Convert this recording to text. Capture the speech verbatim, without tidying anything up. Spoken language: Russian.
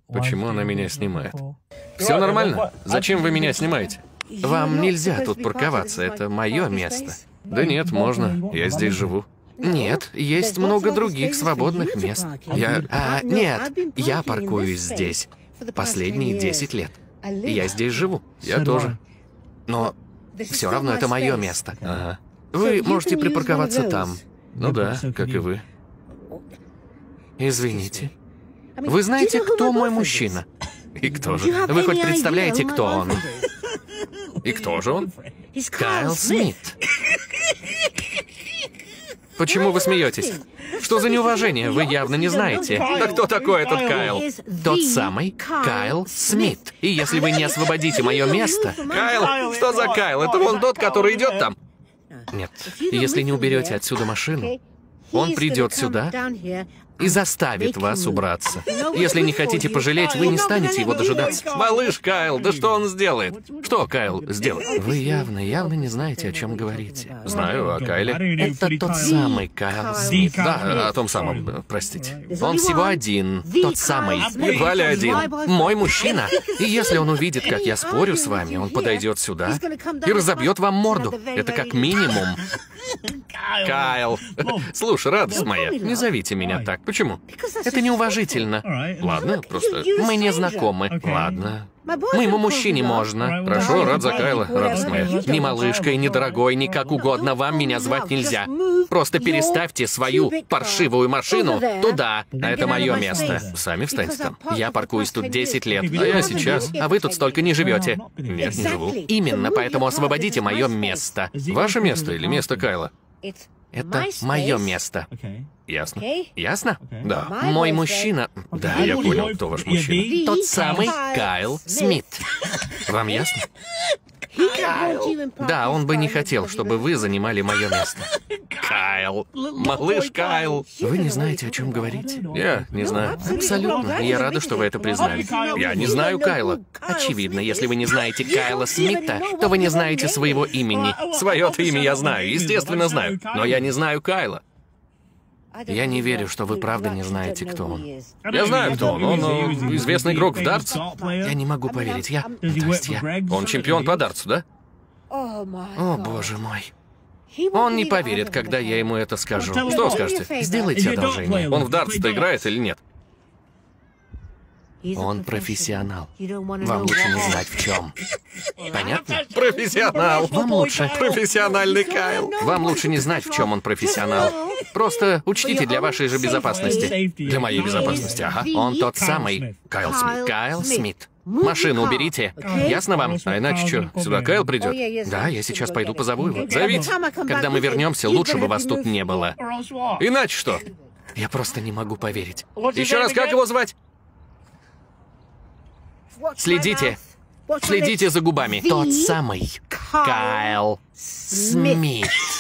Почему она меня снимает? Все нормально? Зачем вы меня снимаете? Вам нельзя тут парковаться, это мое место. Да нет, можно, я здесь живу. Нет, есть много других свободных мест. Я... А, нет, я паркуюсь здесь последние десять лет. Я здесь живу. Я тоже. Но все равно это мое место. Ага. Вы можете припарковаться там. Ну да, как и вы. Извините. Вы знаете, кто мой мужчина? И кто же? Вы хоть представляете, кто он? И кто же он? Кайл Смит. Почему вы смеетесь? Что за неуважение? Вы явно не знаете. Да кто такой этот Кайл? Тот самый Кайл Смит. И если вы не освободите мое место... Кайл? Что за Кайл? Это вон тот, который идет там. Нет. Если не уберете отсюда машину, он придет сюда и заставит вас убраться. Если не хотите пожалеть, вы не станете его дожидаться. Малыш Кайл, да что он сделает? Что Кайл сделает? Вы явно, явно не знаете, о чем говорите. Знаю, о Кайле. Это тот самый Кайл Смит. Да, о том самом, простите. Он всего один. Тот самый. Валя один. Мой мужчина. И если он увидит, как я спорю с вами, он подойдет сюда и разобьет вам морду. Это как минимум. Кайл. Слушай, радость моя, не зовите меня так. Почему? Это неуважительно. Ладно, просто мы не знакомы. Ладно. Моему мужчине можно. Хорошо, рад за Кайла, радость моя. Ни малышкой, ни дорогой, ни как угодно вам меня звать нельзя. Просто переставьте свою паршивую машину туда. А это мое место. Сами встаньте там. Я паркуюсь тут десять лет, а я сейчас. А вы тут столько не живете. Нет, не живу. Именно, поэтому освободите мое место. Ваше место или место Кайла? Это мое место. Ясно? Ясно? Да. Мой мужчина... Да, я понял, кто ваш мужчина. Тот самый Кайл Смит. Вам ясно? Кайл. Да, он бы не хотел, чтобы вы занимали мое место. Кайл. Малыш Кайл. Вы не знаете, о чем говорите? Я не знаю. Абсолютно. Я рада, что вы это признали. Я не знаю Кайла. Очевидно, если вы не знаете Кайла Смита, то вы не знаете своего имени. Свое-то имя я знаю, естественно знаю. Но я не знаю Кайла. Я не верю, что вы правда не знаете, кто он. Я знаю, кто он. Он, он известный игрок в дартс. Я не могу поверить. Я... То есть я... Он чемпион по дартсу, да? О, боже мой. Он не поверит, когда я ему это скажу. Что скажете? Сделайте одолжение. Он в дартс-то играет или нет? Он профессионал. Вам лучше не знать, в чем. Понятно? Профессионал. Вам лучше. Профессиональный Кайл. Вам лучше не знать, в чем он профессионал. Просто учтите для вашей же безопасности. Для моей безопасности, ага. Он тот самый Кайл Смит. Кайл Смит. Машину уберите. Ясно вам? А иначе что, сюда Кайл придет? Да, я сейчас пойду позову его. Зовите. Когда мы вернемся, лучше бы вас тут не было. Иначе что? Я просто не могу поверить. Еще раз, как его звать? Следите. Следите за губами. Тот самый Кайл Смит.